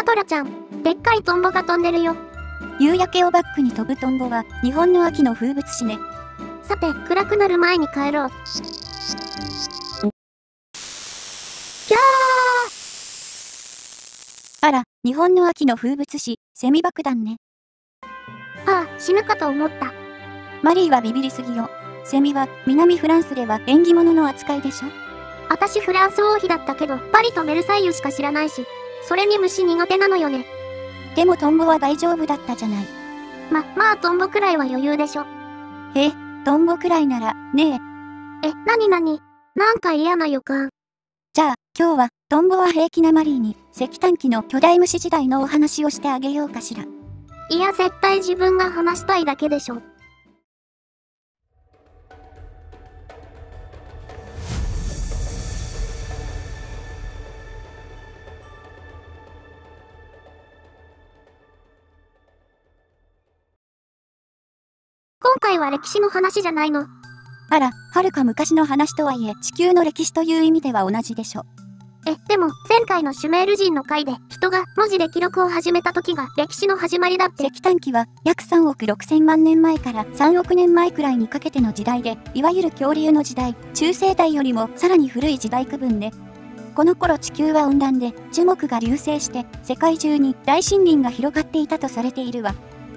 あ、トラちゃん、でっかいトンボが飛んでるよ。 夕焼けをバックに飛ぶトンボは日本の秋の風物詩ね。 さて、暗くなる前に帰ろう。キャー。 あら、日本の秋の風物詩、セミ爆弾ね。 ああ、死ぬかと思った。 マリーはビビりすぎよ。セミは南フランスでは縁起物の扱いでしょ。 私フランス王妃だったけど、パリとベルサイユしか知らないし、それに虫苦手なのよね。 でもトンボは大丈夫だったじゃない。 まあトンボくらいは余裕でしょ。 トンボくらいなら、ねえ。 なになんか嫌な予感。 じゃあ、今日は、トンボは平気なマリーに、石炭機の巨大虫時代のお話をしてあげようかしら。 いや、絶対自分が話したいだけでしょ。今回は歴史の話じゃないの。 あら、はるか昔の話とはいえ地球の歴史という意味では同じでしょ。 でも前回のシュメール人の回で人が文字で記録を始めた時が歴史の始まりだって。 石炭紀は約3億6千万年前から3億年前くらいにかけての時代で、いわゆる恐竜の時代、中生代よりもさらに古い時代区分ね。この頃地球は温暖で樹木が隆盛して世界中に大森林が広がっていたとされているわ。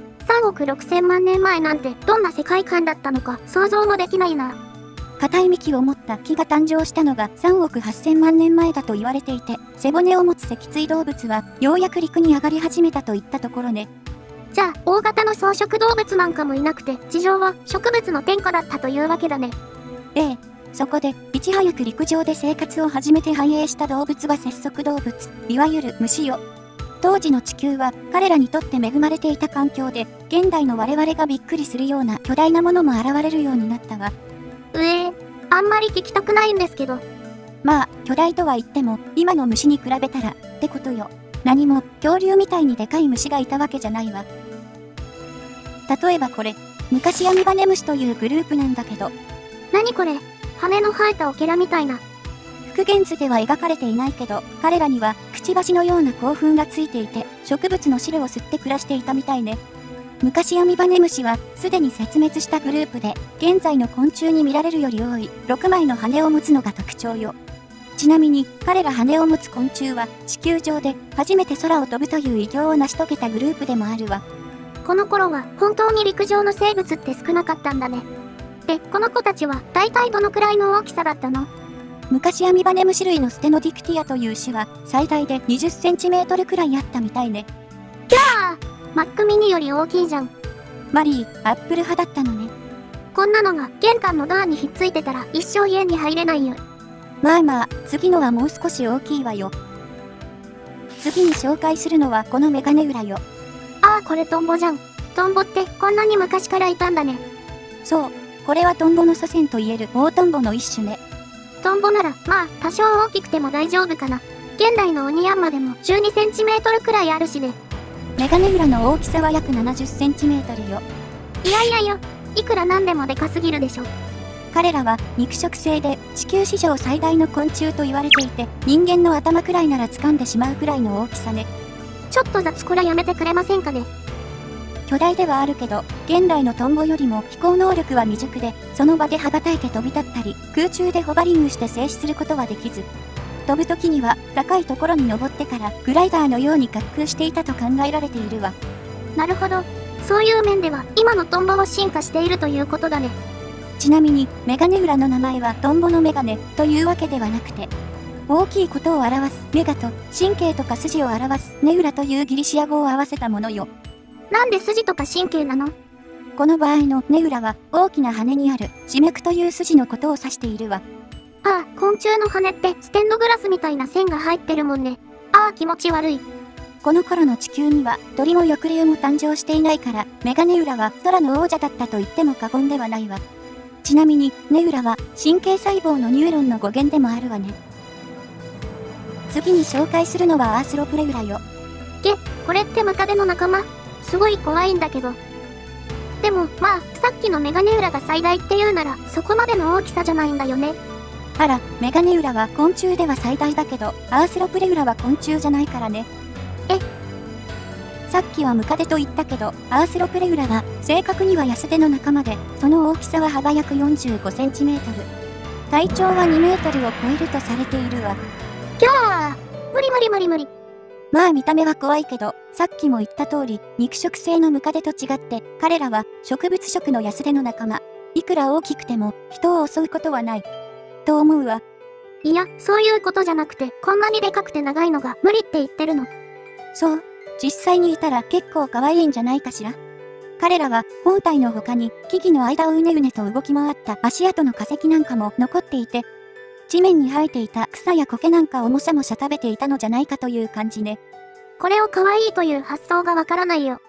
3億6千万年前なんてどんな世界観だったのか想像もできないな。 硬い幹を持った木が誕生したのが3億8千万年前だと言われていて、背骨を持つ脊椎動物はようやく陸に上がり始めたといったところね。 じゃあ大型の草食動物なんかもいなくて、地上は植物の天下だったというわけだね。 そこでいち早く陸上で生活を始めて繁栄した動物は節足動物、いわゆる虫よ。当時の地球は彼らにとって恵まれていた環境で、現代の我々がびっくりするような巨大なものも現れるようになったわ。 あんまり聞きたくないんですけど。 まあ、巨大とは言っても、今の虫に比べたら、ってことよ。何も、恐竜みたいにでかい虫がいたわけじゃないわ。例えばこれ、昔アミバネムシというグループなんだけど。 何これ、羽の生えたオケラみたいな。 復元図では描かれていないけど、彼らには、くちばしのような興奮がついていて、植物の汁を吸って暮らしていたみたいね。昔アミバネムシはすでに絶滅したグループで、現在の昆虫に見られるより多い6枚の羽を持つのが特徴よ。ちなみに彼ら羽を持つ昆虫は地球上で初めて空を飛ぶという偉業を成し遂げたグループでもあるわ。 この頃は本当に陸上の生物って少なかったんだね。で、この子たちは大体どのくらいの大きさだったの？ 昔アミバネムシ類のステノディクティアという種は最大で20センチメートルくらいあったみたいね。 キャー！マックミニより大きいじゃん。 マリー、アップル派だったのね。 こんなのが玄関のドアにひっついてたら一生家に入れないよ。 まあ、次のはもう少し大きいわよ。次に紹介するのはこのメガネウラよ。 ああ、これトンボじゃん。トンボってこんなに昔からいたんだね。 そう、これはトンボの祖先といえる大トンボの一種ね。 トンボならまあ多少大きくても大丈夫かな。現代のオニヤンマでも12センチメートルくらいあるしね。 メガネウラの大きさは約70センチメートルよ。 いやよ、いくらなんでもでかすぎるでしょ。 彼らは肉食性で地球史上最大の昆虫と言われていて、人間の頭くらいなら掴んでしまうくらいの大きさね。 ちょっと雑こらやめてくれませんかね。 巨大ではあるけど、現代のトンボよりも飛行能力は未熟で、その場で羽ばたいて飛び立ったり、空中でホバリングして静止することはできず、飛ぶ時には高いところに登ってからグライダーのように滑空していたと考えられているわ。 なるほど。そういう面では今のトンボは進化しているということだね。 ちなみにメガネウラの名前はトンボのメガネというわけではなくて、大きいことを表すメガと神経とか筋を表すネウラというギリシア語を合わせたものよ。 なんで筋とか神経なの？ この場合のネウラは大きな羽にある歯脈という筋のことを指しているわ。 ああ、昆虫の羽ってステンドグラスみたいな線が入ってるもんね。ああ、気持ち悪い。 この頃の地球には鳥も翼竜も誕生していないから、メガネウラは空の王者だったと言っても過言ではないわ。ちなみにネウラは神経細胞のニューロンの語源でもあるわね。次に紹介するのはアースロプレウラよ。 これってムカデの仲間？すごい怖いんだけど。でもまあ、さっきのメガネウラが最大っていうならそこまでの大きさじゃないんだよね。 あら、メガネウラは昆虫では最大だけど、アースロプレウラは昆虫じゃないからね。 さっきはムカデと言ったけど、アースロプレウラは正確にはヤスデの仲間で、その大きさは幅約45センチメートル。体長は2メートルを超えるとされているわ。 きゃー、無理無理無理無理。 まあ見た目は怖いけど、さっきも言った通り、肉食性のムカデと違って、彼らは植物食のヤスデの仲間。いくら大きくても人を襲うことはない。と思うわ。 いや、そういうことじゃなくて、こんなにでかくて長いのが無理って言ってるの。 そう。実際にいたら結構可愛いんじゃないかしら。彼らは本体の他に木々の間をうねうねと動き回った足跡の化石なんかも残っていて、地面に生えていた草や苔なんかをもしゃもしゃ食べていたのじゃないかという感じね。 これを可愛いという発想がわからないよ。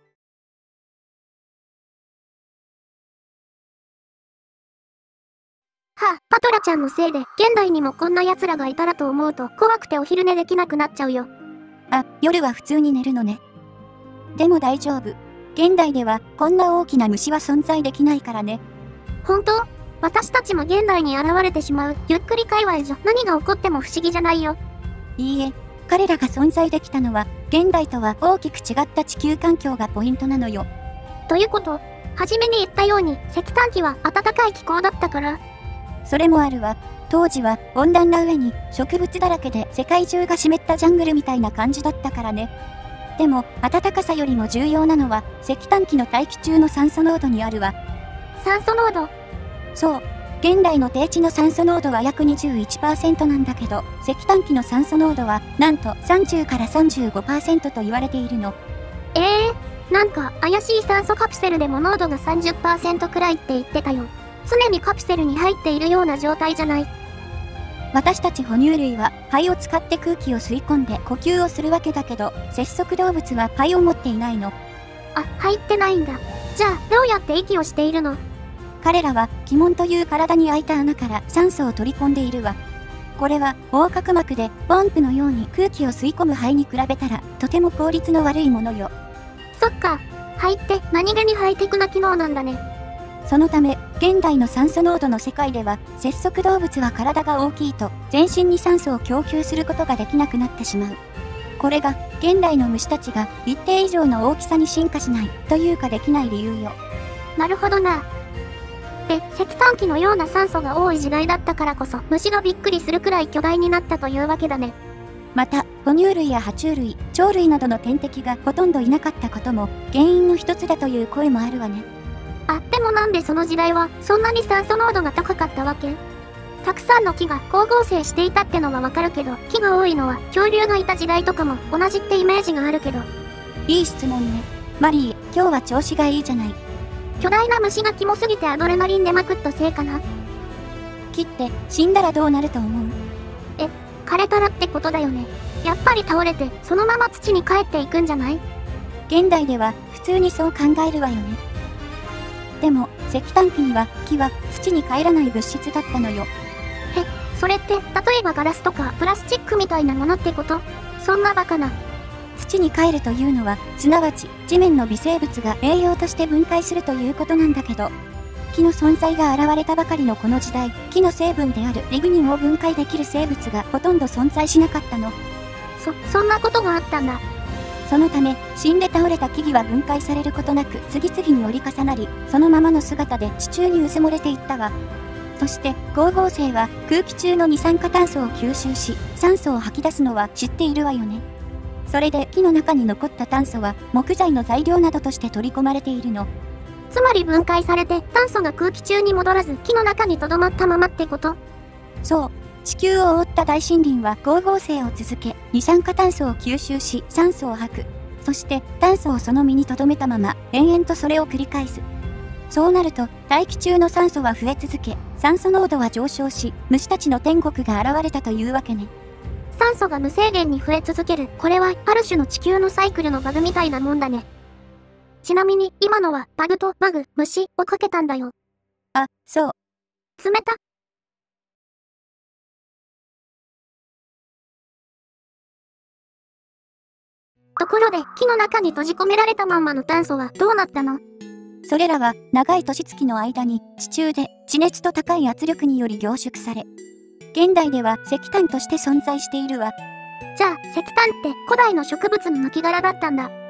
はあ、パトラちゃんのせいで現代にもこんな奴らがいたらと思うと怖くてお昼寝できなくなっちゃうよ。 あ、夜は普通に寝るのね。でも大丈夫。現代ではこんな大きな虫は存在できないからね。 本当？私たちも現代に現れてしまうゆっくり界隈じゃ何が起こっても不思議じゃないよ。 いいえ、彼らが存在できたのは現代とは大きく違った地球環境がポイントなのよ。 ということ、初めに言ったように石炭紀は暖かい気候だったから。 それもあるわ。当時は温暖な上に植物だらけで世界中が湿ったジャングルみたいな感じだったからね。でも暖かさよりも重要なのは石炭紀の大気中の酸素濃度にあるわ。 酸素濃度？ そう。現代の低地の酸素濃度は約 21% なんだけど、石炭紀の酸素濃度はなんと30から 35% と言われているの。 なんか怪しい酸素カプセルでも濃度が 30% くらいって言ってたよ。常にカプセルに入っているような状態じゃない。 私たち哺乳類は肺を使って空気を吸い込んで呼吸をするわけだけど、節足動物は肺を持っていないの。 あ、入ってないんだ。じゃあどうやって息をしているの？ 彼らは気門という体に開いた穴から酸素を取り込んでいるわ。これは横隔膜でポンプのように空気を吸い込む肺に比べたらとても効率の悪いものよ。 そっか、肺って何気にハイテクな機能なんだね。 そのため、現代の酸素濃度の世界では、節足動物は体が大きいと、全身に酸素を供給することができなくなってしまう。これが、現代の虫たちが一定以上の大きさに進化しない、というかできない理由よ。 なるほどな。で、石炭紀のような酸素が多い時代だったからこそ、虫がびっくりするくらい巨大になったというわけだね。 また、哺乳類や爬虫類、鳥類などの天敵がほとんどいなかったことも、原因の一つだという声もあるわね。 あ、でもなんでその時代はそんなに酸素濃度が高かったわけ？たくさんの木が光合成していたってのはわかるけど、木が多いのは恐竜がいた時代とかも同じってイメージがあるけど。 いい質問ね。マリー、今日は調子がいいじゃない。 巨大な虫がキモすぎてアドレナリン出まくったせいかな。 木って死んだらどうなると思う？ 枯れたらってことだよね。やっぱり倒れてそのまま土に帰っていくんじゃない？ 現代では普通にそう考えるわよね。でも、石炭紀には木は土に帰らない物質だったのよ。 それって例えばガラスとかプラスチックみたいなものってこと？そんなバカな。 土に帰るというのは、すなわち地面の微生物が栄養として分解するということなんだけど、木の存在が現れたばかりのこの時代、木の成分であるリグニンを分解できる生物がほとんど存在しなかったの。 そんなことがあったんだ。 そのため、死んで倒れた木々は分解されることなく次々に折り重なり、そのままの姿で地中にうずもれていったわ。そして、光合成は空気中の二酸化炭素を吸収し、酸素を吐き出すのは知っているわよね。それで木の中に残った炭素は木材の材料などとして取り込まれているの。 つまり分解されて炭素が空気中に戻らず木の中に留まったままってこと？ そう。地球を覆った大森林は光合成を続け、二酸化炭素を吸収し、酸素を吐く。そして炭素をその身に留めたまま、延々とそれを繰り返す。そうなると、大気中の酸素は増え続け、酸素濃度は上昇し、虫たちの天国が現れたというわけね。 酸素が無制限に増え続ける。これはある種の地球のサイクルのバグみたいなもんだね。ちなみに今のはバグとバグ、虫をかけたんだよ。 あ、そう。 冷た。ところで木の中に閉じ込められたまんまの炭素はどうなったの？ それらは長い年月の間に地中で地熱と高い圧力により凝縮され、現代では石炭として存在しているわ。 じゃあ石炭って古代の植物の抜き殻だったんだ。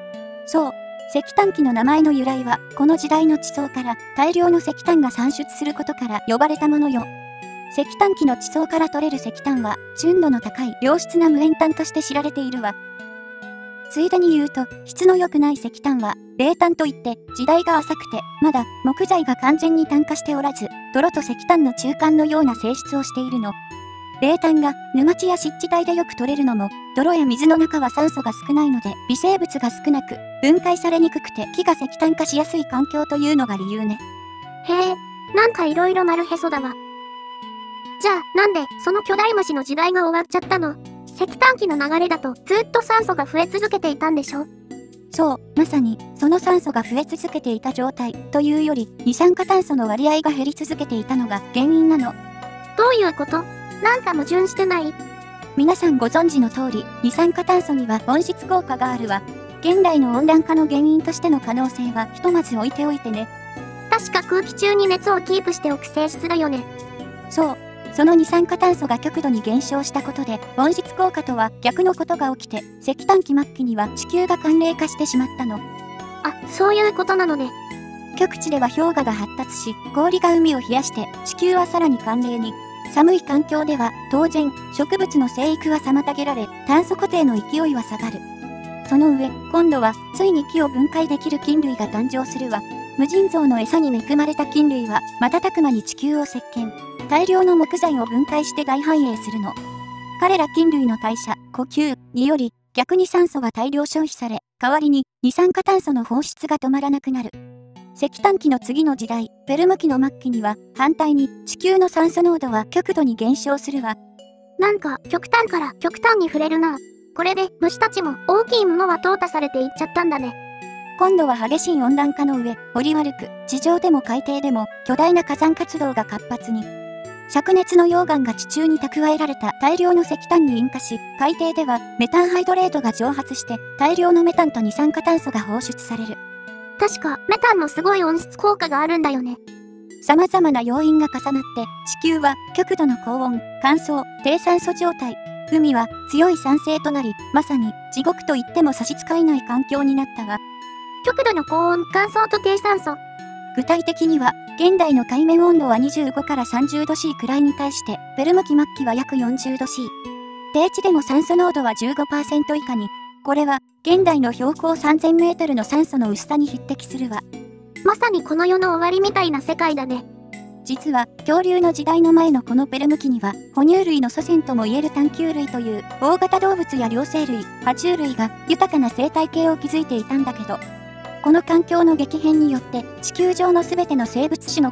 そう、石炭紀の名前の由来は、この時代の地層から大量の石炭が産出することから呼ばれたものよ。石炭紀の地層から取れる石炭は、純度の高い良質な無塩炭として知られているわ。ついでに言うと、質の良くない石炭は、泥炭といって時代が浅くて、まだ木材が完全に炭化しておらず、泥と石炭の中間のような性質をしているの。泥炭が沼地や湿地帯でよく取れるのも、泥や水の中は酸素が少ないので微生物が少なく、分解されにくくて木が石炭化しやすい環境というのが理由ね。 へえ、なんか色々丸へそだわ。じゃあ、なんでその巨大虫の時代が終わっちゃったの？石炭紀の流れだとずっと酸素が増え続けていたんでしょ？ そう、まさにその酸素が増え続けていた状態というより、二酸化炭素の割合が減り続けていたのが原因なの。 どういうこと？なんか矛盾してない？ 皆さんご存知の通り、二酸化炭素には温室効果があるわ。現代の温暖化の原因としての可能性はひとまず置いておいてね。 確か空気中に熱をキープしておく性質だよね。 そう。その二酸化炭素が極度に減少したことで、温室効果とは逆のことが起きて、石炭紀末期には地球が寒冷化してしまったの。 あ、そういうことなのね。 極地では氷河が発達し、氷が海を冷やして、地球はさらに寒冷に。寒い環境では、当然、植物の生育は妨げられ、炭素固定の勢いは下がる。その上、今度は、ついに木を分解できる菌類が誕生するわ。無尽蔵の餌に恵まれた菌類は、瞬く間に地球を席巻。大量の木材を分解して大繁栄するの。彼ら菌類の代謝、呼吸により、逆に酸素が大量消費され、代わりに二酸化炭素の放出が止まらなくなる。石炭紀の次の時代、ペルム紀の末期には、反対に地球の酸素濃度は極度に減少するわ。 なんか、極端から極端に触れるな。これで、虫たちも大きいものは淘汰されていっちゃったんだね。 今度は激しい温暖化の上、折悪く、地上でも海底でも、巨大な火山活動が活発に。灼熱の溶岩が地中に蓄えられた大量の石炭に引火し、海底ではメタンハイドレートが蒸発して大量のメタンと二酸化炭素が放出される。 確かメタンもすごい温室効果があるんだよね。 様々な要因が重なって地球は極度の高温、乾燥、低酸素状態、海は強い酸性となり、まさに地獄と言っても差し支えない環境になったわ。 極度の高温、乾燥と低酸素。 具体的には、現代の海面温度は25から30度 C くらいに対して、ペルム紀末期は約40度 C。低地でも酸素濃度は 15% 以下に。これは、現代の標高3000メートルの酸素の薄さに匹敵するわ。 まさにこの世の終わりみたいな世界だね。 実は、恐竜の時代の前のこのペルム紀には、哺乳類の祖先ともいえる単球類という、大型動物や両生類、爬虫類が豊かな生態系を築いていたんだけど、この環境の激変によって地球上のすべての生物種の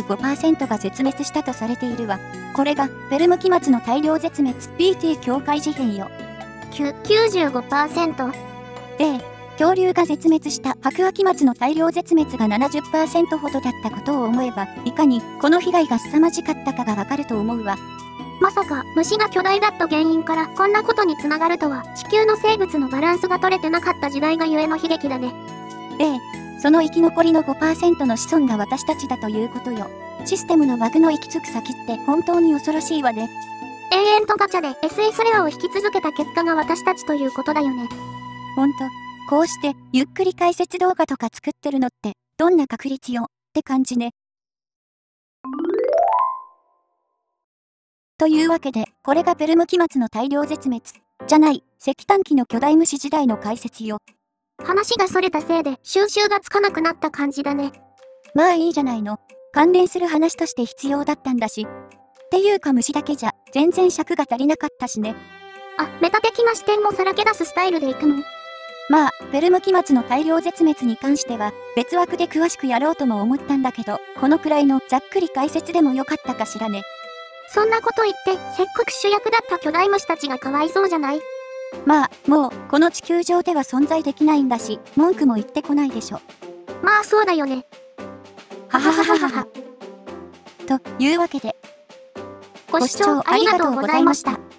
95% が絶滅したとされているわ。これがペルム紀末の大量絶滅 PT 境界事変よ。 95%？ 恐竜が絶滅した白亜紀末の大量絶滅が 70% ほどだったことを思えば、いかにこの被害が凄まじかったかがわかると思うわ。 まさか虫が巨大だった原因からこんなことにつながるとは、地球の生物のバランスが取れてなかった時代がゆえの悲劇だね。 その生き残りの 5% の子孫が私たちだということよ。システムのバグの行き着く先って本当に恐ろしいわね。 永遠とガチャで SS レアを引き続けた結果が私たちということだよね。 ほんと、こうしてゆっくり解説動画とか作ってるのってどんな確率よって感じね。というわけで、これがペルム紀末の大量絶滅じゃない、石炭紀の巨大虫時代の解説よ。 話がそれたせいで収集がつかなくなった感じだね。 まあいいじゃないの。関連する話として必要だったんだし。っていうか虫だけじゃ全然尺が足りなかったしね。 あ、メタ的な視点もさらけ出すスタイルでいくの？ まあ、ペルム紀末の大量絶滅に関しては別枠で詳しくやろうとも思ったんだけど、このくらいのざっくり解説でもよかったかしらね。 そんなこと言ってせっかく主役だった巨大虫たちがかわいそうじゃない？ まあ、もう、この地球上では存在できないんだし、文句も言ってこないでしょ。 まあそうだよね。 はははははは。というわけで、 ご視聴ありがとうございました。